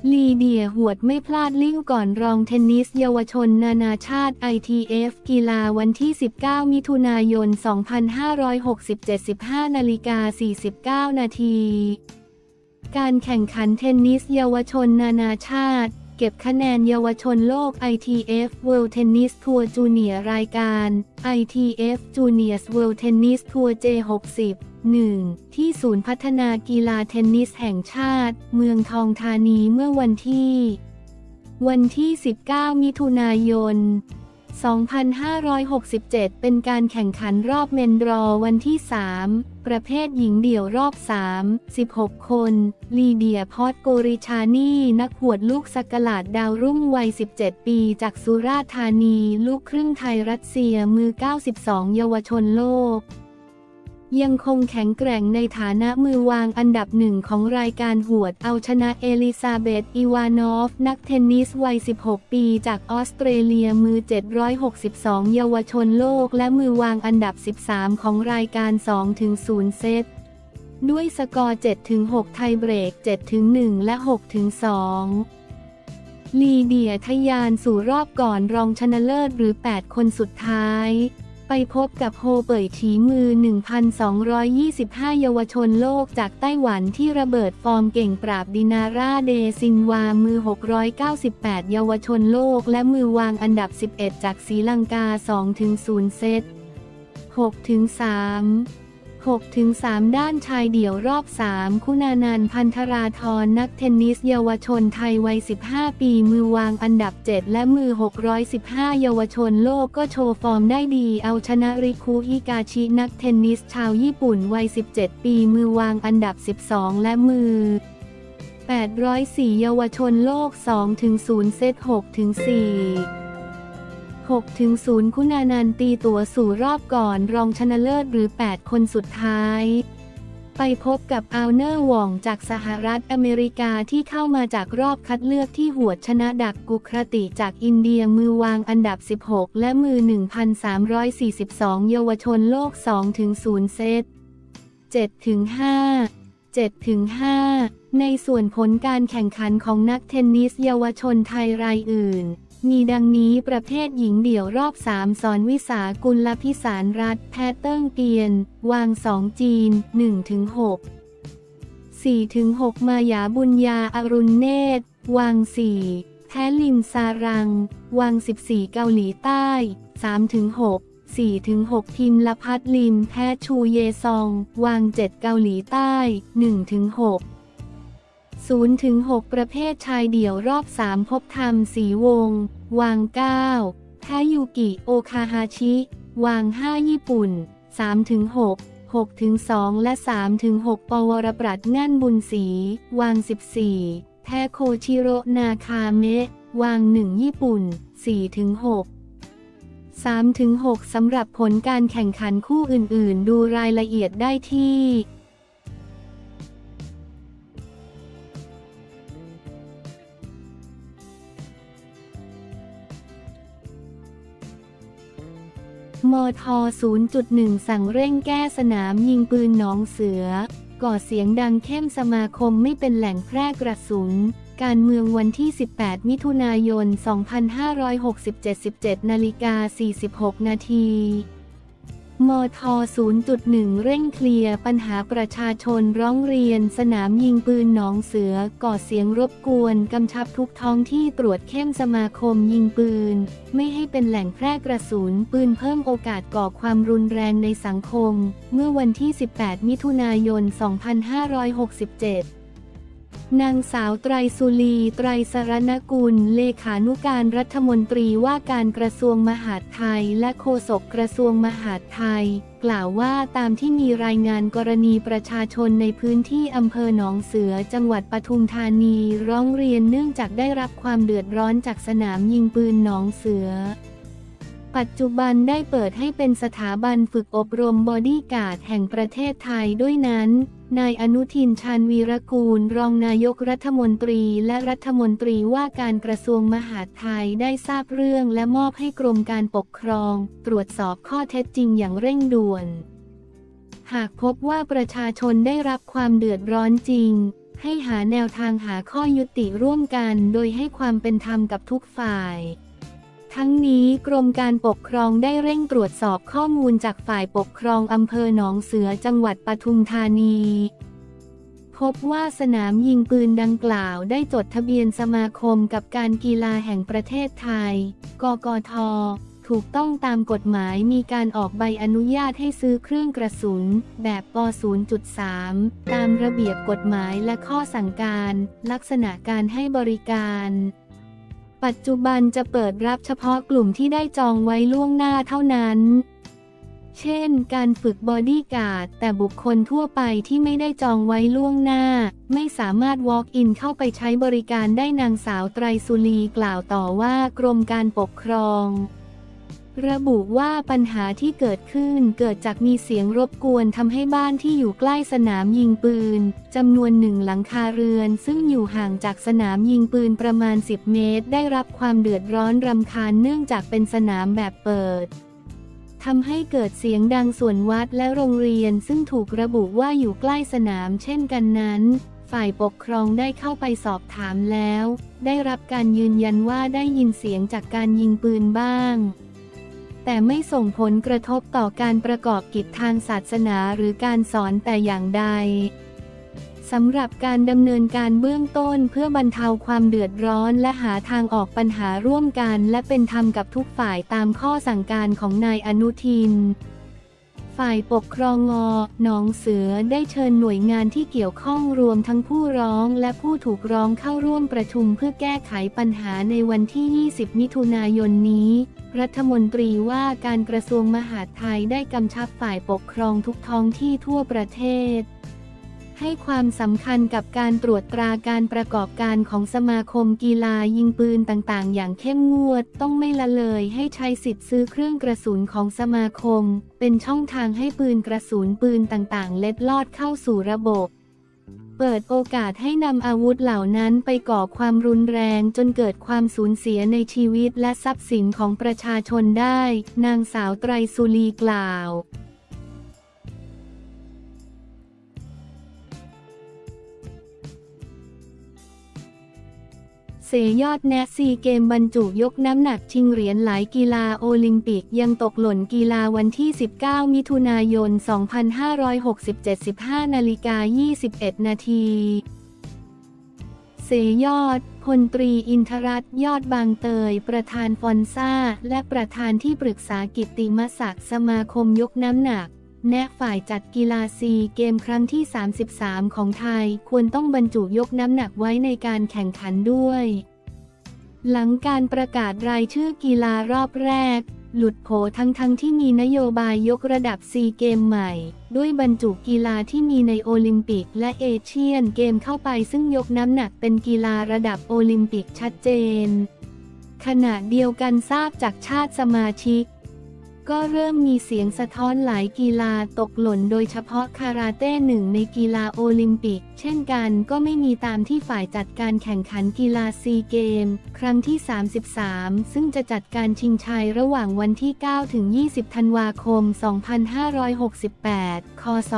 ลีเดียหวดไม่พลาดลิ่งก่อนรองเทนนิสเยาวชนนานาชาติ ITF กีฬาวันที่ 19 มิถุนายน 2567 15:49 นาทีการแข่งขันเทนนิสเยาวชนนานาชาติเก็บคะแนนเยาวชนโลก ITF World Tennis Tour Junior รายการ ITF Juniors World Tennis Tour J60 1 ที่ศูนย์พัฒนากีฬาเทนนิสแห่งชาติเมืองทองธานีเมื่อวันที่ 19 มิถุนายน 2567 เป็นการแข่งขันรอบเมนดรอวันที่ 3 ประเภทหญิงเดี่ยวรอบ 3 16 คน ลีเดีย พอตโกริชานีนักหวดลูกสักหลาดดาวรุ่งวัย 17 ปีจากสุราษฎร์ธานีลูกครึ่งไทยรัสเซียมือ 92 เยาวชนโลกยังคงแข็งแกร่งในฐานะมือวางอันดับหนึ่งของรายการหวดเอาชนะเอลิซาเบธ อีวานอฟนักเทนนิสวัย 16 ปีจากออสเตรเลียมือ 762 เยาวชนโลกและมือวางอันดับ 13 ของรายการ 2-0 เซตด้วยสกอร์ 7-6 ไทยเบรก 7-1 และ 6-2 ลีเดียทะยานสู่รอบก่อนรองชนะเลิศหรือ 8 คนสุดท้ายไปพบกับโฮเป่ยฉีมือ 1,225 เยาวชนโลกจากไต้หวันที่ระเบิดฟอร์มเก่งปราบดินาร่าเดซินวามือ 698 เยาวชนโลกและมือวางอันดับ 11 จากศรีลังกา 2-0 เซต 6-3 6-3 ด้านชายเดี่ยวรอบ 3 คุณานันท์ พันธราธรนักเทนนิสเยาวชนไทยวัย 15 ปีมือวางอันดับ 7 และมือ 615 เยาวชนโลกก็โชว์ฟอร์มได้ดีเอาชนะริคุ ฮิกาชินักเทนนิสชาวญี่ปุ่นวัย 17 ปีมือวางอันดับ 12 และมือ 804 เยาวชนโลก 2-0 เซต 6-46-0 คุณานันท์ตีตั๋วสู่รอบก่อนรองชนะเลิศหรือ 8 คนสุดท้ายไปพบกับอัลเนอร์วองจากสหรัฐอเมริกาที่เข้ามาจากรอบคัดเลือกที่หวดชนะดักกุครติจากอินเดียมือวางอันดับ 16 และมือ 1,342 เยาวชนโลก 2-0 เซต 7-5 7-5 ในส่วนผลการแข่งขันของนักเทนนิสเยาวชนไทยรายอื่นมีดังนี้ประเภทหญิงเดี่ยวรอบ 3 สอนวิสากุลพิสารรัตน์แพทเติ้งเกียนวาง 2 จีน 1-6 4-6 มายาบุญญาอรุณเนตรวาง 4 แพ้ลิมซารังวาง 14 เกาหลีใต้ 3-6 4-6 พิมลพัฒน์ลิมแพ้ชูเยซองวาง 7 เกาหลีใต้ 1-6 0-6 ประเภทชายเดี่ยวรอบ 3 พบธรรมศรีวงศ์วาง 9 แพ้ยูกิโอคาฮาชิวาง 5 ญี่ปุ่น 3-6 6-2 และ 3-6 ปวรปรัชน์งั่นบุญศรีวาง 14 แพ้โคชิโระนาคาเมะวาง 1 ญี่ปุ่น 4-6 3-6 สำหรับผลการแข่งขันคู่อื่นๆดูรายละเอียดได้ที่มท. 0.1 สั่งเร่งแก้สนามยิงปืนหนองเสือก่อเสียงดังเข้มสมาคมไม่เป็นแหล่งแพร่กระสุนการเมืองวันที่ 18 มิถุนายน 2567 17:46 นาทีมท. 0.1 เร่งเคลียร์ปัญหาประชาชนร้องเรียนสนามยิงปืนหนองเสือก่อเสียงรบกวนกำชับทุกท้องที่ตรวจเข้มสมาคมยิงปืนไม่ให้เป็นแหล่งแพร่กระสุนปืนเพิ่มโอกาสก่อความรุนแรงในสังคมเมื่อวันที่ 18 มิถุนายน 2567นางสาวไตรสุรีไตรสรณกุลเลขานุการรัฐมนตรีว่าการกระทรวงมหาดไทยและโฆษกกระทรวงมหาดไทยกล่าวว่าตามที่มีรายงานกรณีประชาชนในพื้นที่อำเภอหนองเสือจังหวัดปทุมธานีร้องเรียนเนื่องจากได้รับความเดือดร้อนจากสนามยิงปืนหนองเสือปัจจุบันได้เปิดให้เป็นสถาบันฝึกอบรมบอดี้การ์ดแห่งประเทศไทยด้วยนั้นนายอนุทิน ชาญวีรกูลรองนายกรัฐมนตรีและรัฐมนตรีว่าการกระทรวงมหาดไทยได้ทราบเรื่องและมอบให้กรมการปกครองตรวจสอบข้อเท็จจริงอย่างเร่งด่วนหากพบว่าประชาชนได้รับความเดือดร้อนจริงให้หาแนวทางหาข้อยุติร่วมกันโดยให้ความเป็นธรรมกับทุกฝ่ายทั้งนี้กรมการปกครองได้เร่งตรวจสอบข้อมูลจากฝ่ายปกครองอำเภอหนองเสือจังหวัดปทุมธานีพบว่าสนามยิงปืนดังกล่าวได้จดทะเบียนสมาคมกับการกีฬาแห่งประเทศไทยกกท.ถูกต้องตามกฎหมายมีการออกใบอนุญาตให้ซื้อเครื่องกระสุนแบบป .0.3 ตามระเบียบกฎหมายและข้อสั่งการลักษณะการให้บริการปัจจุบันจะเปิดรับเฉพาะกลุ่มที่ได้จองไว้ล่วงหน้าเท่านั้นเช่นการฝึกบอดี้การ์ดแต่บุคคลทั่วไปที่ไม่ได้จองไว้ล่วงหน้าไม่สามารถ walk in เข้าไปใช้บริการได้นางสาวไตรสุรีกล่าวต่อว่ากรมการปกครองระบุว่าปัญหาที่เกิดขึ้นเกิดจากมีเสียงรบกวนทำให้บ้านที่อยู่ใกล้สนามยิงปืนจำนวน1หลังคาเรือนซึ่งอยู่ห่างจากสนามยิงปืนประมาณ10 เมตรได้รับความเดือดร้อนรำคาญเนื่องจากเป็นสนามแบบเปิดทำให้เกิดเสียงดังส่วนวัดและโรงเรียนซึ่งถูกระบุว่าอยู่ใกล้สนามเช่นกันนั้นฝ่ายปกครองได้เข้าไปสอบถามแล้วได้รับการยืนยันว่าได้ยินเสียงจากการยิงปืนบ้างแต่ไม่ส่งผลกระทบต่อการประกอบกิจทางศาสนาหรือการสอนแต่อย่างใดสำหรับการดำเนินการเบื้องต้นเพื่อบรรเทาความเดือดร้อนและหาทางออกปัญหาร่วมกันและเป็นธรรมกับทุกฝ่ายตามข้อสั่งการของนายอนุทินฝ่ายปกครองหนองเสือได้เชิญหน่วยงานที่เกี่ยวข้องรวมทั้งผู้ร้องและผู้ถูกร้องเข้าร่วมประชุมเพื่อแก้ไขปัญหาในวันที่ 20 มิถุนายนนี้รัฐมนตรีว่าการกระทรวงมหาดไทยได้กำชับฝ่ายปกครองทุกท้องที่ทั่วประเทศให้ความสำคัญกับการตรวจตราการประกอบการของสมาคมกีฬายิงปืนต่างๆอย่างเข้มงวดต้องไม่ละเลยให้ใช้สิทธิ์ซื้อเครื่องกระสุนของสมาคมเป็นช่องทางให้ปืนกระสุนปืนต่างๆเล็ดลอดเข้าสู่ระบบเปิดโอกาสให้นำอาวุธเหล่านั้นไปก่อความรุนแรงจนเกิดความสูญเสียในชีวิตและทรัพย์สินของประชาชนได้นางสาวไตรสุรีกล่าวเสยอดแนะซีเกมบรรจุยกน้ำหนักชิงเหรียญหลายกีฬาโอลิมปิกยังตกหล่นกีฬาวันที่ 19 มิถุนายน 2567 15:21 นาทีเสยอดพลตรีอินทรัตน์ยอดบางเตยประธานฟอนซ่าและประธานที่ปรึกษากิตติมศักดิ์สมาคมยกน้ำหนักแนะฝ่ายจัดกีฬาซีเกมครั้งที่ 33 ของไทยควรต้องบรรจุยกน้ำหนักไว้ในการแข่งขันด้วยหลังการประกาศรายชื่อกีฬารอบแรกหลุดโผทั้งที่มีนโยบายยกระดับซีเกมใหม่ด้วยบรรจุกีฬาที่มีในโอลิมปิกและเอเชียนเกมเข้าไปซึ่งยกน้ำหนักเป็นกีฬาระดับโอลิมปิกชัดเจนขณะเดียวกันทราบจากชาติสมาชิกก็เริ่มมีเสียงสะท้อนหลายกีฬาตกหล่นโดยเฉพาะคาราเต้หนึ่งในกีฬาโอลิมปิกเช่นกันก็ไม่มีตามที่ฝ่ายจัดการแข่งขันกีฬาซีเกมครั้งที่ 33ซึ่งจะจัดการชิงชัยระหว่างวันที่ 9 ถึง 20 ธันวาคม 2568 คศ.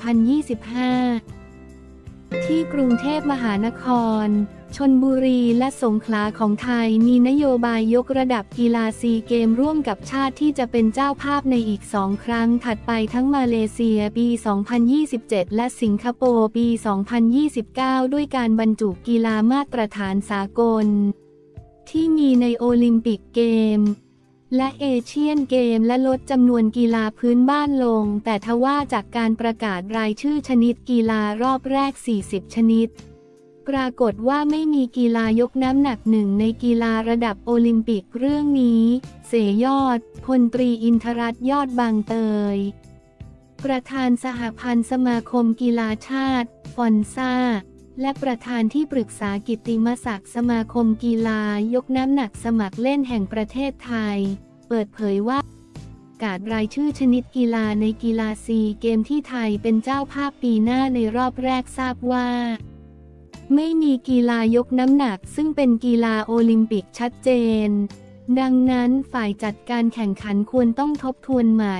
2025 ที่กรุงเทพมหานครชลบุรีและสงขลาของไทยมีนโยบายยกระดับกีฬาซีเกมร่วมกับชาติที่จะเป็นเจ้าภาพในอีก2 ครั้งถัดไปทั้งมาเลเซียปี 2027 และสิงคโปร์ปี 2029 ด้วยการบรรจุกีฬามาตรฐานสากลที่มีในโอลิมปิกเกมและเอเชียนเกมและลดจำนวนกีฬาพื้นบ้านลงแต่ทว่าจากการประกาศรายชื่อชนิดกีฬารอบแรก40ชนิดปรากฏว่าไม่มีกีฬายกน้ำหนักหนึ่งในกีฬาระดับโอลิมปิกเรื่องนี้เสยอดพลตรีอินทรัตน์ยอดบางเตยประธานสหพันธ์สมาคมกีฬาชาติฟอนซ่าและประธานที่ปรึกษากิตติมศักดิ์สมาคมกีฬายกน้ำหนักสมัครเล่นแห่งประเทศไทยเปิดเผยว่าประกาศรายชื่อชนิดกีฬาในกีฬาซีเกมที่ไทยเป็นเจ้าภาพปีหน้าในรอบแรกทราบว่าไม่มีกีฬายกน้ำหนักซึ่งเป็นกีฬาโอลิมปิกชัดเจนดังนั้นฝ่ายจัดการแข่งขันควรต้องทบทวนใหม่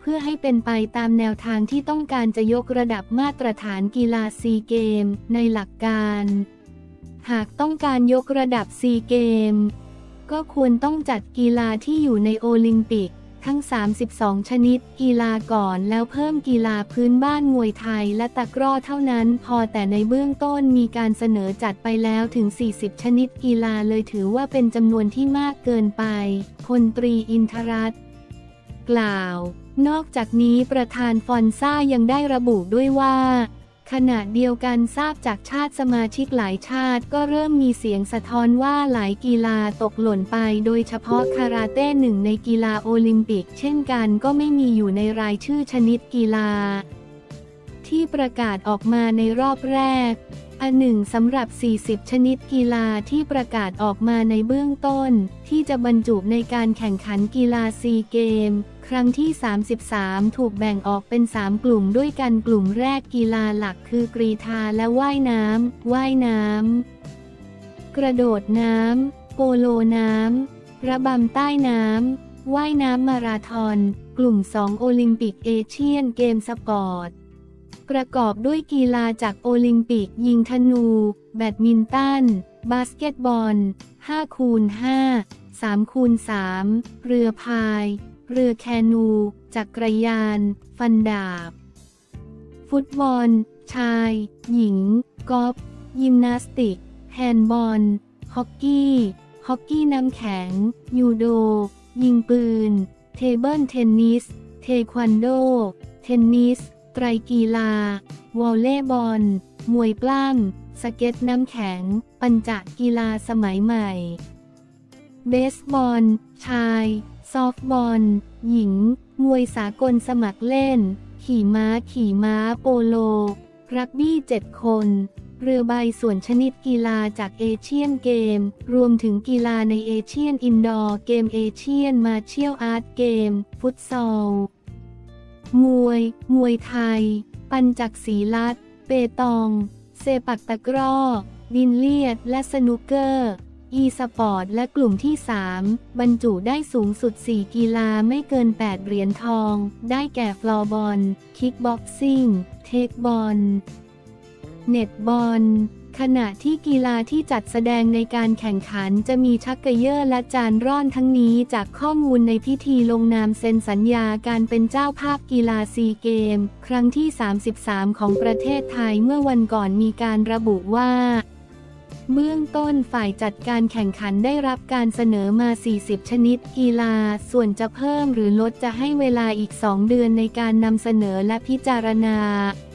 เพื่อให้เป็นไปตามแนวทางที่ต้องการจะยกระดับมาตรฐานกีฬาซีเกมในหลักการหากต้องการยกระดับซีเกมก็ควรต้องจัดกีฬาที่อยู่ในโอลิมปิกทั้ง 32 ชนิดกีฬาก่อนแล้วเพิ่มกีฬาพื้นบ้านมวยไทยและตะกร้อเท่านั้นพอแต่ในเบื้องต้นมีการเสนอจัดไปแล้วถึง 40 ชนิดกีฬาเลยถือว่าเป็นจำนวนที่มากเกินไปพลตรีอินทรัตน์กล่าวนอกจากนี้ประธานฟอนซ่ายังได้ระบุด้วยว่าขณะเดียวกันทราบจากชาติสมาชิกหลายชาติก็เริ่มมีเสียงสะท้อนว่าหลายกีฬาตกหล่นไปโดยเฉพาะคาราเต้หนึ่งในกีฬาโอลิมปิกเช่นกันก็ไม่มีอยู่ในรายชื่อชนิดกีฬาที่ประกาศออกมาในรอบแรกอันหนึ่งสำหรับ 40 ชนิดกีฬาที่ประกาศออกมาในเบื้องต้นที่จะบรรจุในการแข่งขันกีฬาซีเกมครั้งที่ 33 ถูกแบ่งออกเป็น 3 กลุ่มด้วยกันกลุ่มแรกกีฬาหลักคือกรีฑาและว่ายน้ำกระโดดน้ำโปโลน้ำระบำใต้น้ำว่ายน้ำมาราธอนกลุ่ม 2 โอลิมปิกเอเชียนเกมสปอร์ตประกอบด้วยกีฬาจากโอลิมปิกยิงธนูแบดมินตันบาสเกตบอล 5x5 3x3 เรือพายเรือแคนูจักรยานฟันดาบฟุตบอลชายหญิงกอล์ฟยิมนาสติกแฮนด์บอลฮอกกี้น้ำแข็งยูโดยิงปืนเทเบิลเทนนิสเทควันโดเทนนิสไตรกีฬาวอลเลย์บอลมวยปล้ำสเก็ตน้ำแข็งปัญจกีฬาสมัยใหม่เบสบอลชายซอฟต์บอลหญิงมวยสากลสมัครเล่นขี่ม้าโปโลรักบี้7 คนเรือใบส่วนชนิดกีฬาจากเอเชียนเกมรวมถึงกีฬาในเอเชียนอินดอร์เกมเอเชียนมาร์เชียลอาร์ตเกมฟุตซอลมวยไทยปัญจักษีลัดเปตองเซปักตะกร้อดินเลียดและสนุกเกอร์อีสปอร์ตและกลุ่มที่ 3 บรรจุได้สูงสุด 4 กีฬาไม่เกิน 8 เหรียญทองได้แก่ฟลอร์บอลคิกบ็อกซิ่งเทคบอลเน็ตบอลขณะที่กีฬาที่จัดแสดงในการแข่งขันจะมีชักเกยอร์และจานร่อนทั้งนี้จากข้อมูลในพิธีลงนามเซ็นสัญญาการเป็นเจ้าภาพกีฬาซีเกมครั้งที่ 33 ของประเทศไทยเมื่อวันก่อนมีการระบุว่าเบื้องต้นฝ่ายจัดการแข่งขันได้รับการเสนอมา 40 ชนิดกีฬาส่วนจะเพิ่มหรือลดจะให้เวลาอีก 2 เดือนในการนำเสนอและพิจารณา